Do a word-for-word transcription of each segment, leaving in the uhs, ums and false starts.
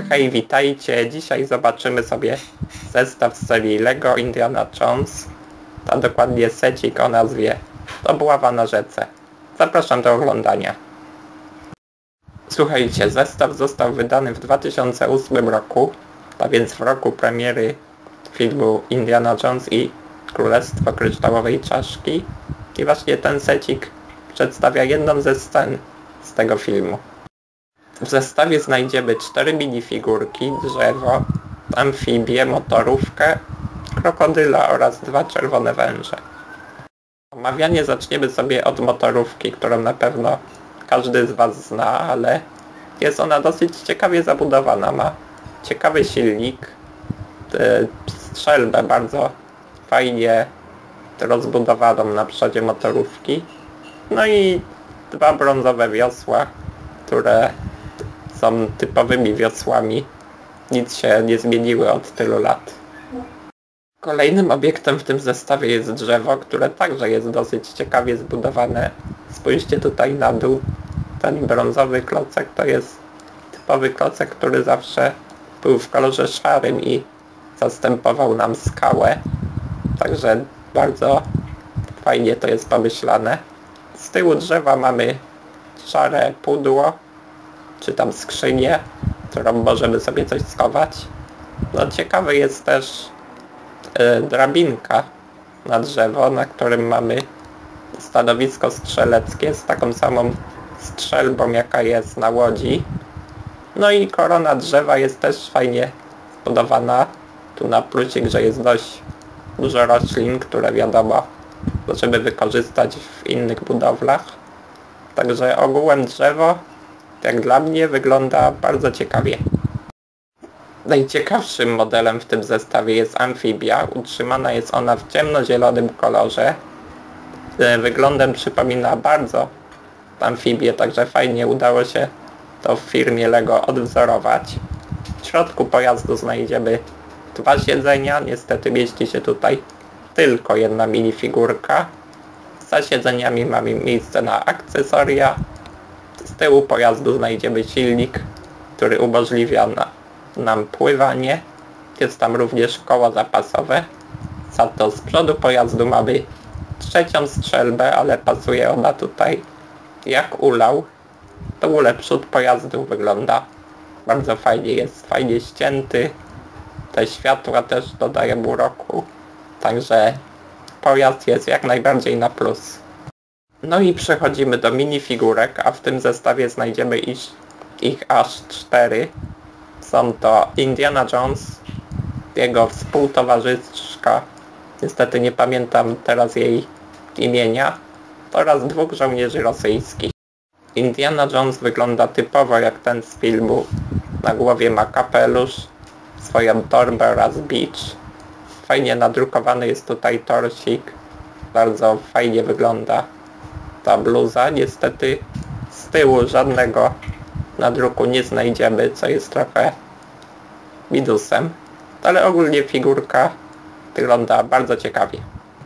Hej, witajcie! Dzisiaj zobaczymy sobie zestaw z serii LEGO Indiana Jones, a dokładnie secik o nazwie Obława na rzece. Zapraszam do oglądania. Słuchajcie, zestaw został wydany w dwa tysiące ósmym roku, a więc w roku premiery filmu Indiana Jones i Królestwo Kryształowej Czaszki. I właśnie ten secik przedstawia jedną ze scen z tego filmu. W zestawie znajdziemy cztery minifigurki, drzewo, amfibię, motorówkę, krokodyla oraz dwa czerwone węże. Omawianie zaczniemy sobie od motorówki, którą na pewno każdy z Was zna, ale jest ona dosyć ciekawie zabudowana. Ma ciekawy silnik, strzelbę bardzo fajnie rozbudowaną na przodzie motorówki, no i dwa brązowe wiosła, które są typowymi wiosłami. Nic się nie zmieniły od tylu lat. Kolejnym obiektem w tym zestawie jest drzewo, które także jest dosyć ciekawie zbudowane. Spójrzcie tutaj na dół. Ten brązowy klocek to jest typowy klocek, który zawsze był w kolorze szarym i zastępował nam skałę. Także bardzo fajnie to jest pomyślane. Z tyłu drzewa mamy szare pudło, czy tam skrzynię, którą możemy sobie coś schować. No ciekawe jest też e, drabinka na drzewo, na którym mamy stanowisko strzeleckie z taką samą strzelbą, jaka jest na łodzi. No i korona drzewa jest też fajnie zbudowana. Tu na plusik, że jest dość dużo roślin, które wiadomo możemy wykorzystać w innych budowlach. Także ogółem drzewo, jak dla mnie, wygląda bardzo ciekawie. Najciekawszym modelem w tym zestawie jest amfibia. Utrzymana jest ona w ciemnozielonym kolorze. Wyglądem przypomina bardzo amfibię, także fajnie udało się to w firmie LEGO odwzorować. W środku pojazdu znajdziemy dwa siedzenia. Niestety mieści się tutaj tylko jedna minifigurka. Za siedzeniami mamy miejsce na akcesoria. Z tyłu pojazdu znajdziemy silnik, który umożliwia na, nam pływanie. Jest tam również koło zapasowe. Za to z przodu pojazdu mamy trzecią strzelbę, ale pasuje ona tutaj jak ulał. W ogóle przód pojazdu wygląda bardzo fajnie, jest fajnie ścięty. Te światła też dodają uroku. Także pojazd jest jak najbardziej na plus. No i przechodzimy do minifigurek, a w tym zestawie znajdziemy ich, ich aż cztery. Są to Indiana Jones, jego współtowarzyszka, niestety nie pamiętam teraz jej imienia, oraz dwóch żołnierzy rosyjskich. Indiana Jones wygląda typowo jak ten z filmu. Na głowie ma kapelusz, swoją torbę oraz bicz. Fajnie nadrukowany jest tutaj torsik, bardzo fajnie wygląda ta bluza. Niestety z tyłu żadnego nadruku nie znajdziemy, co jest trochę minusem, ale ogólnie figurka wygląda bardzo ciekawie.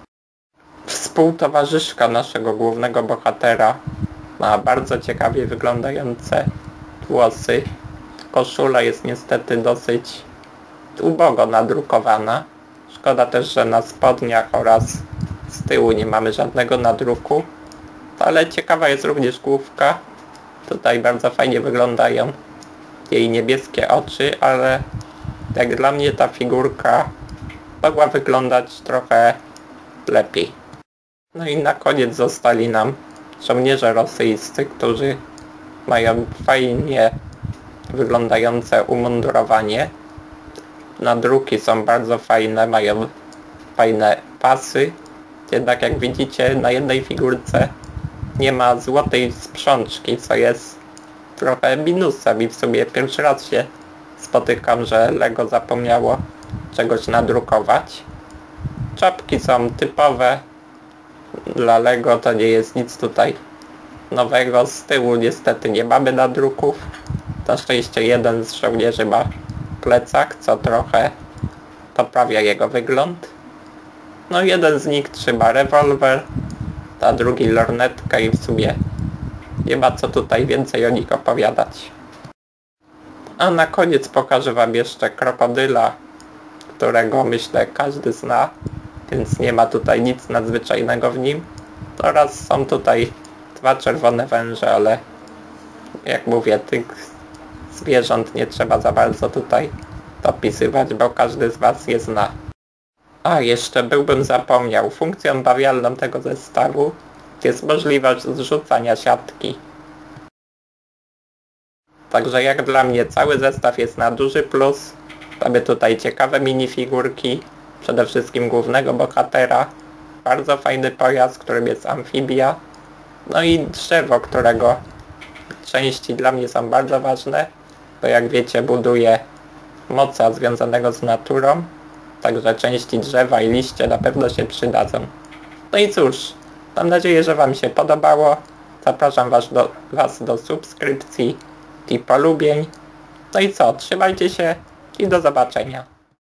Współtowarzyszka naszego głównego bohatera ma bardzo ciekawie wyglądające włosy. Koszula jest niestety dosyć ubogo nadrukowana. Szkoda też, że na spodniach oraz z tyłu nie mamy żadnego nadruku. Ale ciekawa jest również główka. Tutaj bardzo fajnie wyglądają jej niebieskie oczy, ale jak dla mnie ta figurka mogła wyglądać trochę lepiej. No i na koniec zostali nam żołnierze rosyjscy, którzy mają fajnie wyglądające umundurowanie. Nadruki są bardzo fajne, mają fajne pasy. Jednak jak widzicie, na jednej figurce nie ma złotej sprzączki, co jest trochę minusem i w sumie pierwszy raz się spotykam, że LEGO zapomniało czegoś nadrukować. Czapki są typowe dla LEGO, to nie jest nic tutaj nowego. Z tyłu niestety nie mamy nadruków. Na szczęście jeden z żołnierzy ma plecak, co trochę poprawia jego wygląd. No jeden z nich trzyma rewolwer, a drugi lornetkę i w sumie nie ma co tutaj więcej o nich opowiadać. A na koniec pokażę wam jeszcze krokodyla, którego myślę każdy zna, więc nie ma tutaj nic nadzwyczajnego w nim. Oraz są tutaj dwa czerwone węże, ale jak mówię, tych zwierząt nie trzeba za bardzo tutaj opisywać, bo każdy z was je zna. A jeszcze byłbym zapomniał, funkcją bawialną tego zestawu jest możliwość zrzucania siatki. Także jak dla mnie cały zestaw jest na duży plus. Mamy tutaj ciekawe minifigurki, przede wszystkim głównego bohatera, bardzo fajny pojazd, którym jest amfibia, no i drzewo, którego części dla mnie są bardzo ważne, bo jak wiecie buduje moca związanego z naturą, także części drzewa i liście na pewno się przydadzą. No i cóż, mam nadzieję, że wam się podobało, zapraszam was do, was do subskrypcji i polubień. No i co, trzymajcie się i do zobaczenia.